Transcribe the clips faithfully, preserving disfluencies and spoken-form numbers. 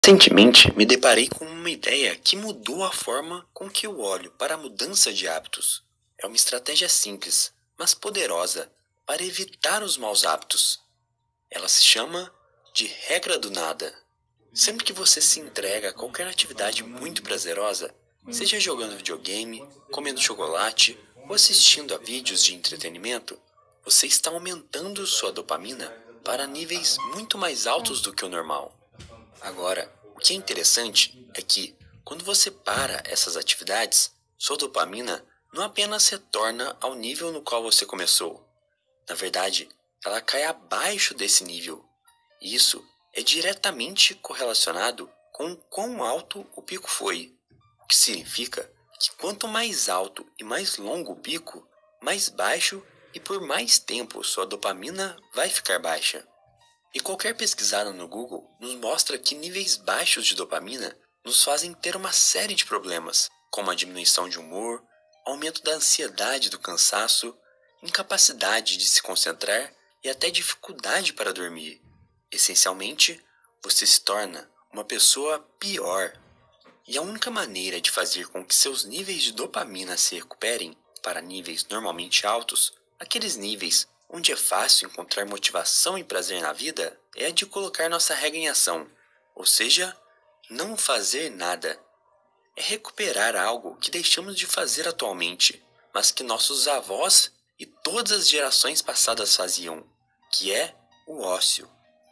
Recentemente, me deparei com uma ideia que mudou a forma com que eu olho para a mudança de hábitos. É uma estratégia simples, mas poderosa, para evitar os maus hábitos. Ela se chama de regra do nada. Sempre que você se entrega a qualquer atividade muito prazerosa, seja jogando videogame, comendo chocolate ou assistindo a vídeos de entretenimento, você está aumentando sua dopamina para níveis muito mais altos do que o normal. Agora, o que é interessante é que, quando você para essas atividades, sua dopamina não apenas retorna ao nível no qual você começou. Na verdade, ela cai abaixo desse nível. E isso é diretamente correlacionado com o quão alto o pico foi. O que significa que quanto mais alto e mais longo o pico, mais baixo e por mais tempo sua dopamina vai ficar baixa. E qualquer pesquisada no Google nos mostra que níveis baixos de dopamina nos fazem ter uma série de problemas, como a diminuição de humor, aumento da ansiedade e do cansaço, incapacidade de se concentrar e até dificuldade para dormir. Essencialmente, você se torna uma pessoa pior. E a única maneira de fazer com que seus níveis de dopamina se recuperem para níveis normalmente altos, aqueles níveis onde é fácil encontrar motivação e prazer na vida, é a de colocar nossa regra em ação, ou seja, não fazer nada. É recuperar algo que deixamos de fazer atualmente, mas que nossos avós e todas as gerações passadas faziam, que é o ócio.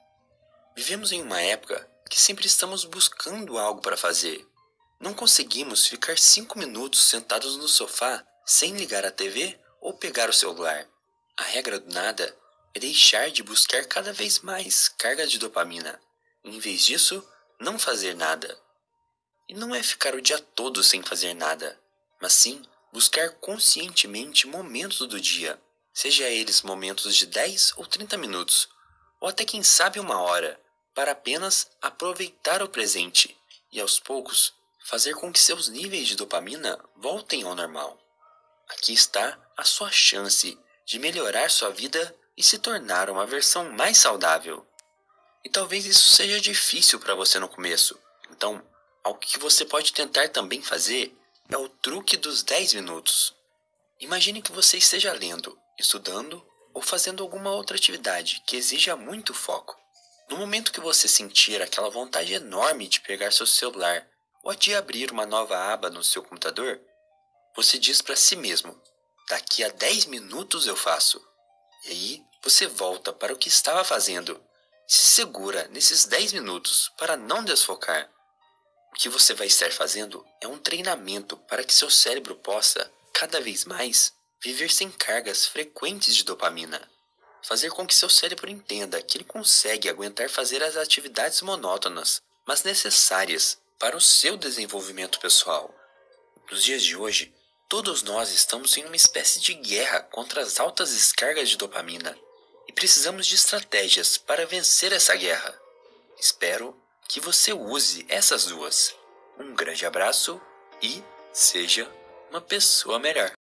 Vivemos em uma época que sempre estamos buscando algo para fazer. Não conseguimos ficar cinco minutos sentados no sofá sem ligar a T V ou pegar o celular. A regra do nada é deixar de buscar cada vez mais carga de dopamina. E, em vez disso, não fazer nada. E não é ficar o dia todo sem fazer nada, mas sim buscar conscientemente momentos do dia, seja eles momentos de dez ou trinta minutos, ou até quem sabe uma hora, para apenas aproveitar o presente e aos poucos fazer com que seus níveis de dopamina voltem ao normal. Aqui está a sua chance de melhorar sua vida e se tornar uma versão mais saudável. E talvez isso seja difícil para você no começo. Então, algo que você pode tentar também fazer é o truque dos dez minutos. Imagine que você esteja lendo, estudando ou fazendo alguma outra atividade que exija muito foco. No momento que você sentir aquela vontade enorme de pegar seu celular ou de abrir uma nova aba no seu computador, você diz para si mesmo: daqui a dez minutos eu faço. E aí você volta para o que estava fazendo. Se segura nesses dez minutos para não desfocar. O que você vai estar fazendo é um treinamento para que seu cérebro possa, cada vez mais, viver sem cargas frequentes de dopamina. Fazer com que seu cérebro entenda que ele consegue aguentar fazer as atividades monótonas, mas necessárias para o seu desenvolvimento pessoal. Nos dias de hoje, todos nós estamos em uma espécie de guerra contra as altas descargas de dopamina e precisamos de estratégias para vencer essa guerra. Espero que você use essas duas. Um grande abraço e seja uma pessoa melhor.